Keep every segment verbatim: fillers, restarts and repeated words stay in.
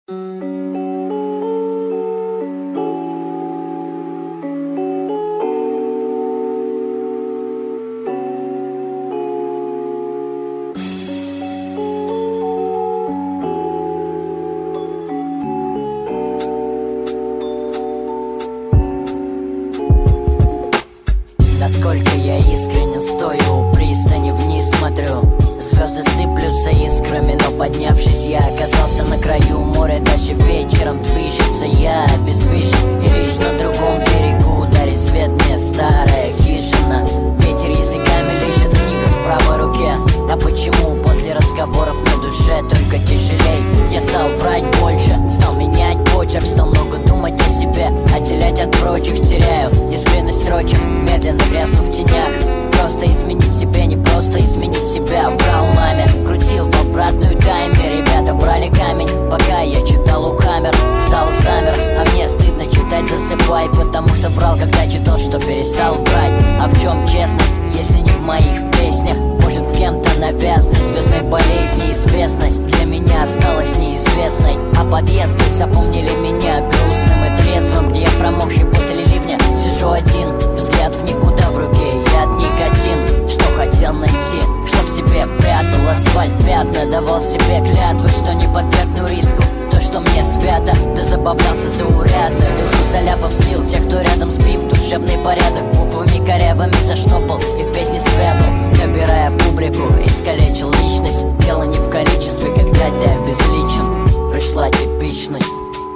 Насколько я искренен, стою у пристани, вниз смотрю. Звезды сыплются искрами, но поднявшись, я оказался на краю моря. Даже вечером движется, я обездвижен. И лишь на другом берегу дарит свет мне старая хижина. Ветер языками лежит, книга в правой руке. А почему после разговоров на душе только тяжелей? Я стал врать больше, стал менять почерк, стал много думать о себе, отделять от прочих теряю искренность строчек, медленно грязну в тенях. Просто изменить себя, не просто изменить себя. Врал маме, крутил в обратную таймер. Ребята брали камень, пока я читал у камер. Зал замер, а мне стыдно читать, засыпай. Потому что врал, когда читал, что перестал врать. А в чем честность, если не в моих песнях? Может, в кем-то навязанной звездной болезни известность для меня осталась неизвестной. А подъезды запомнили меня грустным и трезвым, где я промокший после ливня сижу один, взгляд в никуда в руке, я никотин. Что хотел найти, чтоб себе прятал асфальт пятна, давал себе клятвы, что не подвергну риску то, что мне свято. Да забавлялся заурядно, душу заляпав слил тех, кто рядом сбив душевный порядок. Буквами корявыми заштопал и в песне спрятал, набирая публику, искалечил личность. Дело не в количестве, когда ты обезличен. Пришла типичность.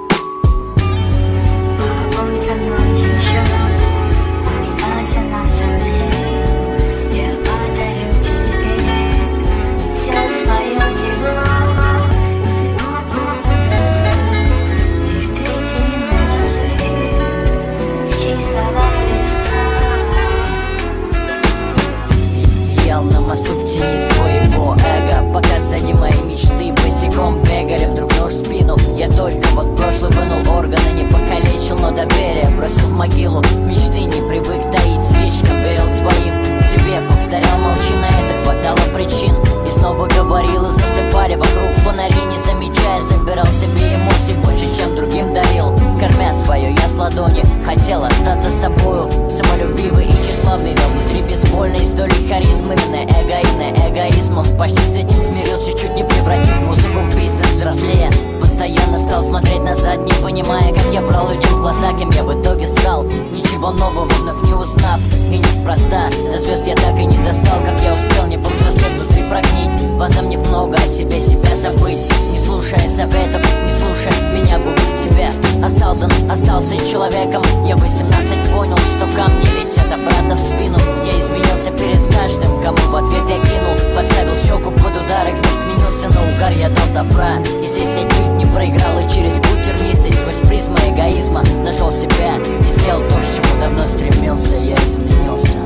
На мосту в тени своего эго, пока сзади мои мечты босиком бегали вдруг нож в спину. Я только вот прошлый вынул органы, не покалечил, но доверие бросил в могилу. Мечты не привык таить, слишком верил своим себе, повторял, молчи, на это хватало причин. И снова говорил, и засыпали вокруг фонари, не замечая, забирал себе эмоций больше, чем другим дарил. Кормя свое я с ладони, хотел остаться собою, самолюбивый и тщеславный, но внутри безвольный, с долей харизмы. Эгоидно, эгоизмом почти с этим смирился, чуть не превратив музыку в бизнес. Взрослея, постоянно стал смотреть назад, не понимая, как я врал людям в глаза, кем я в итоге стал. Ничего нового вновь не узнав, и неспроста до звезд я так и не достал, как я успел не повзрослеть, внутри прогнить. Возомнив много о себе, себя забыть, не слушая советов, не слушая меня, губ себя. Остался, остался человеком. Я в восемнадцать понял, что камни летят обратно в спину. Я извинился перед каждым, кому в ответ я кинул, подставил щеку под удар, и гнев сменился на угар, я дал добра. И здесь я чуть не проиграл, и через путь тернистый, сквозь призму эгоизма нашел себя и сделал то, к чему давно стремился. Я изменился.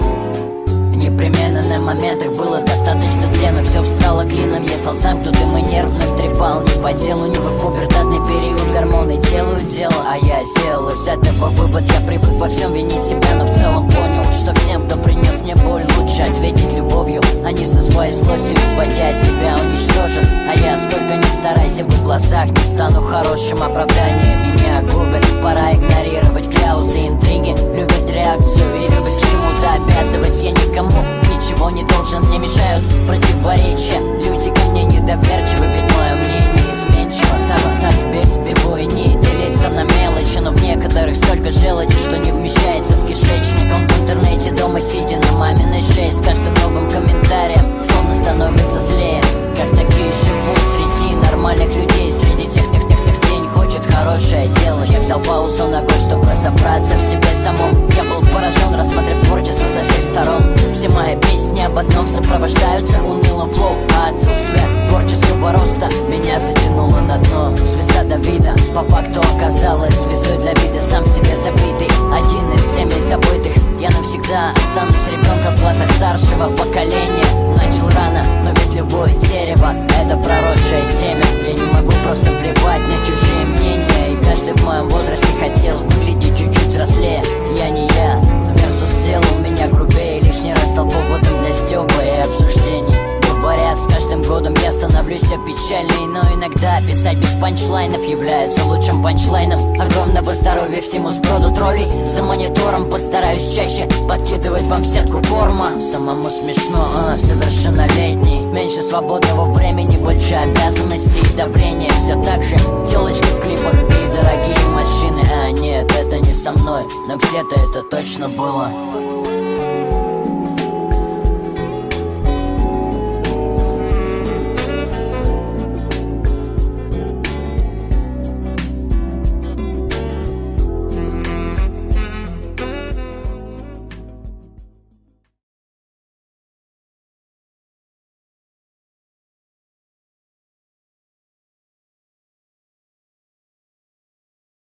Непременно на моментах было достаточно тлена, все встало клином, я стал замкнутым и нервным, трепал не по делу, не в пубертатный период, гормоны делают дело, а я сделал из этого вывод. Я привык во всем винить себя, но в целом понял, что всем, кто принес мне боль, лучше ответить любовью, а не со своей злостью, сводя себя уничтожен. А я, сколько ни старайся, в их глазах не стану хорошим оправданием. Меня губят, пора игнорировать кляузы, интриги, любят реакцию и любят к чему-то обязывать. Я никому ничего не должен, мне мешают противоречия. Люди ко мне недоверчивы, ведь мое мнение изменчиво. Второй таз без сбиву и не делиться на мелочи, но в некоторых столько желчи, что не вмещается в кишечник. Он в интернете дома сидя на маминой шее, с каждым новым комментарием словно становится злее. Как такие живут среди нормальных людей, среди тех, тех, тех, тех, кто не хочет хорошее делать. Я взял паузу на год, чтобы разобраться в себе самом. Я был поражен, рассмотрев творчество со всех сторон. Все мои песни об одном сопровождаются унылым флоу, а отсутствие творческого роста меня затянуло на дно. Звезда Давида по факту оказалась звездой для вида, сам себе забитый, один из всеми забытых. Я навсегда останусь ребенком в глазах старшего поколения. Начал рано, но ведь любое дерево — это проросшее семя. Я не могу просто плевать на чужие мнения, и каждый в моем возрасте хотел выглядеть чуть-чуть взрослее. Я не я, версус сделал меня грубее, лишний раз стал поводом для стёба и обсуждений. Говорят, с каждым годом я становлюсь все печальней, но иногда иногда писать без панчлайнов является лучшим панчлайном огромного здоровья всему сброду троллей. За монитором постараюсь чаще подкидывать вам сетку корма. Самому смешно, а, совершеннолетний. Меньше свободного времени, больше обязанностей и давления. Все так же телочки в клипах и дорогие машины. А нет, это не со мной, но где-то это точно было.